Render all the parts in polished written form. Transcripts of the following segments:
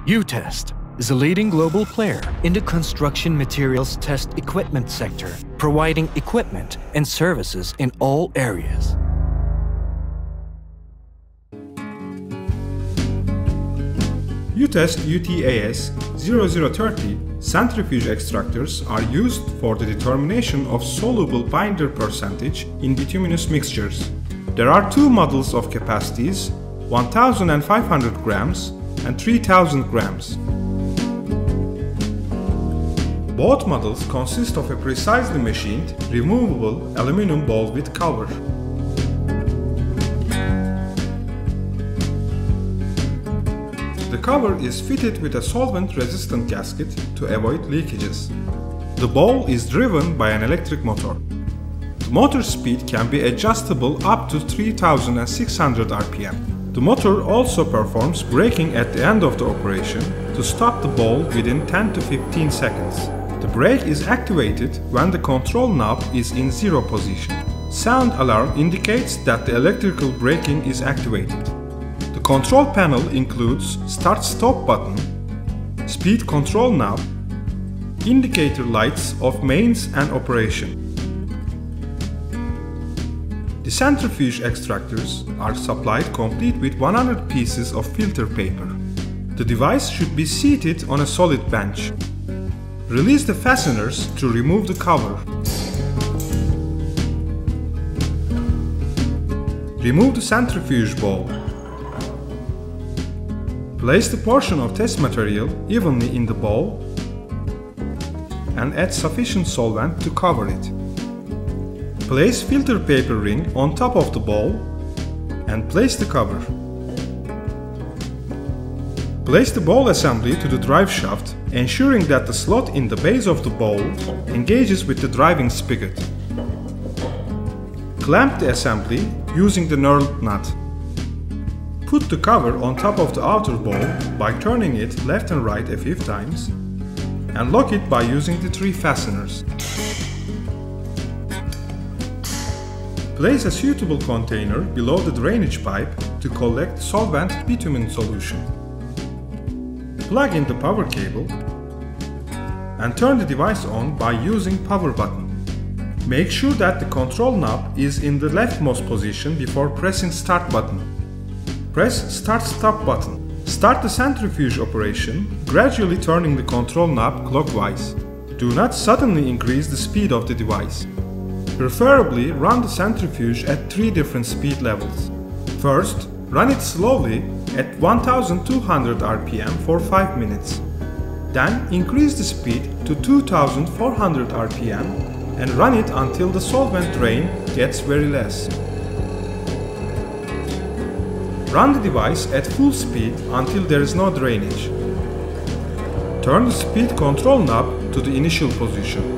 UTEST is a leading global player in the construction materials test equipment sector, providing equipment and services in all areas. UTEST UTAS-0030 Centrifuge Extractors are used for the determination of soluble binder percentage in bituminous mixtures. There are two models of capacities, 1,500 grams and 3,000 grams. Both models consist of a precisely machined, removable aluminum ball with cover. The cover is fitted with a solvent-resistant gasket to avoid leakages. The ball is driven by an electric motor. The motor speed can be adjustable up to 3,600 RPM. The motor also performs braking at the end of the operation to stop the ball within 10 to 15 seconds. The brake is activated when the control knob is in zero position. Sound alarm indicates that the electrical braking is activated. The control panel includes start-stop button, speed control knob, indicator lights of mains and operation. The centrifuge extractors are supplied complete with 100 pieces of filter paper. The device should be seated on a solid bench. Release the fasteners to remove the cover. Remove the centrifuge ball. Place the portion of test material evenly in the ball and add sufficient solvent to cover it. Place filter paper ring on top of the ball and place the cover. Place the ball assembly to the drive shaft, ensuring that the slot in the base of the ball engages with the driving spigot. Clamp the assembly using the knurled nut. Put the cover on top of the outer ball by turning it left and right a few times and lock it by using the three fasteners. Place a suitable container below the drainage pipe to collect solvent bitumen solution. Plug in the power cable and turn the device on by using power button. Make sure that the control knob is in the leftmost position before pressing start button. Press start-stop button. Start the centrifuge operation, gradually turning the control knob clockwise. Do not suddenly increase the speed of the device. Preferably run the centrifuge at 3 different speed levels. First, run it slowly at 1,200 RPM for 5 minutes. Then increase the speed to 2,400 RPM and run it until the solvent drain gets very less. Run the device at full speed until there is no drainage. Turn the speed control knob to the initial position.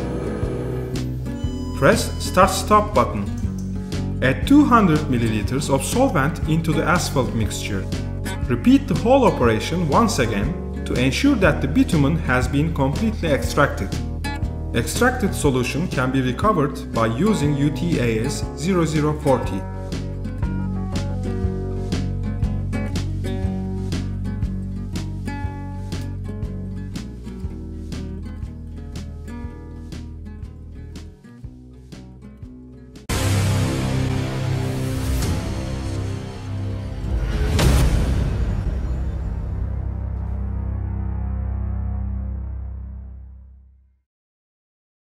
Press start-stop button. Add 200 ml of solvent into the asphalt mixture. Repeat the whole operation once again to ensure that the bitumen has been completely extracted. Extracted solution can be recovered by using UTAS-0040.